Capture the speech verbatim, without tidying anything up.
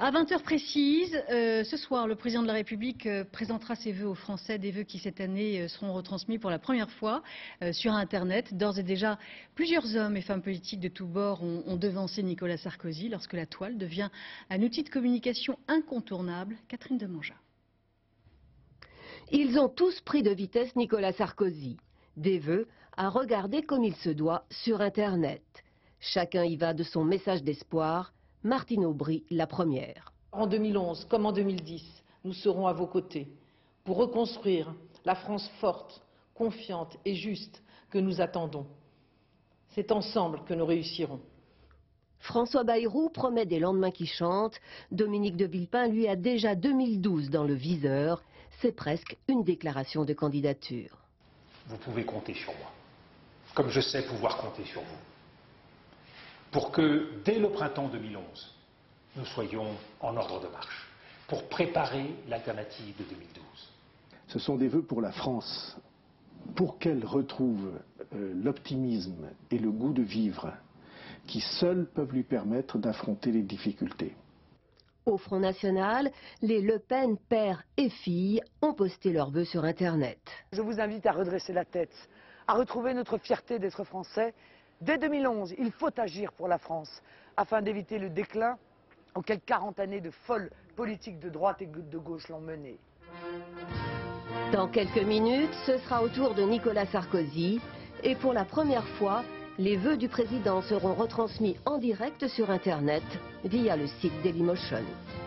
À vingt heures précises, euh, ce soir, le président de la République euh, présentera ses vœux aux Français, des vœux qui cette année euh, seront retransmis pour la première fois euh, sur Internet. D'ores et déjà, plusieurs hommes et femmes politiques de tous bords ont, ont devancé Nicolas Sarkozy lorsque la toile devient un outil de communication incontournable. Catherine Demangeat. Ils ont tous pris de vitesse Nicolas Sarkozy. Des vœux à regarder comme il se doit sur Internet. Chacun y va de son message d'espoir. Martine Aubry, la première. En deux mille onze, comme en deux mille dix, nous serons à vos côtés pour reconstruire la France forte, confiante et juste que nous attendons. C'est ensemble que nous réussirons. François Bayrou promet des lendemains qui chantent. Dominique de Villepin, lui, a déjà deux mille douze dans le viseur. C'est presque une déclaration de candidature. Vous pouvez compter sur moi, comme je sais pouvoir compter sur vous, pour que, dès le printemps deux mille onze, nous soyons en ordre de marche, pour préparer l'alternative de deux mille douze. Ce sont des vœux pour la France, pour qu'elle retrouve euh, l'optimisme et le goût de vivre, qui seuls peuvent lui permettre d'affronter les difficultés. Au Front National, les Le Pen, père et fille, ont posté leurs vœux sur Internet. Je vous invite à redresser la tête, à retrouver notre fierté d'être français. Dès deux mille onze, il faut agir pour la France, afin d'éviter le déclin auquel quarante années de folles politiques de droite et de gauche l'ont mené. Dans quelques minutes, ce sera au tour de Nicolas Sarkozy. Et pour la première fois, les vœux du président seront retransmis en direct sur Internet via le site Dailymotion.